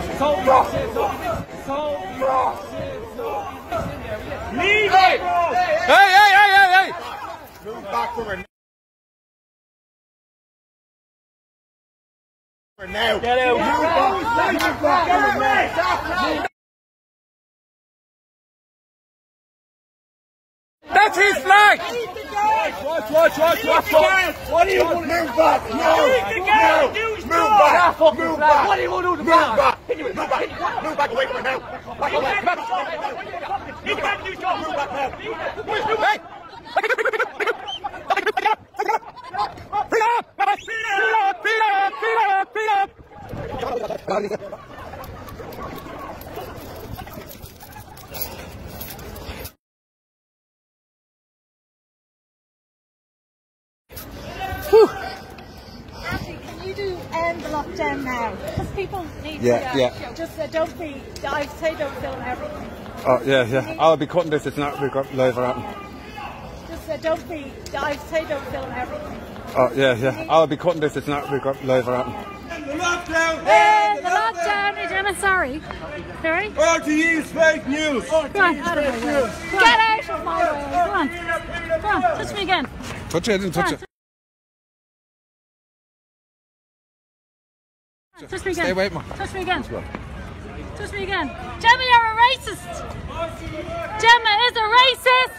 Leave Hey! it, bro! Hey! Move back from her. Now. Get out! Move back! That's his flag! Watch! What do you want to move back? No! Move back! Move back! What do you want to do? Move back away from her now! Back away! Move back now! Hey! Ashley, can you do end the lockdown now? Because people need to. Yeah. Just don't be. I say don't film everything. Oh, yeah. I'll be cutting this, it's not we've got live around. Just don't be. I say don't film everything. Oh, yeah. I'll be cutting this, it's not we've got live around. The lockdown! Hey, the lockdown, Gemma, sorry. Sorry? RTE is fake news! Go on, out of my way. Get out of my way. Go on, touch me again. Touch it, I didn't touch it. Touch me again. Stay away, man. Touch me again. Touch me again. Gemma, you're a racist. Gemma is a racist.